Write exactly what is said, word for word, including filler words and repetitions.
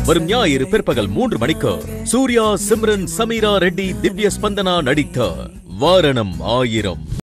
வரும் ஞாயிறு பிற்பகல் மூன்று மணிக்கு சூர்யா, சிம்ரன், சமீரா ரெட்டி, திவ்ய ஸ்பந்தனா நடித்த வாரணம் ஆயிரம்.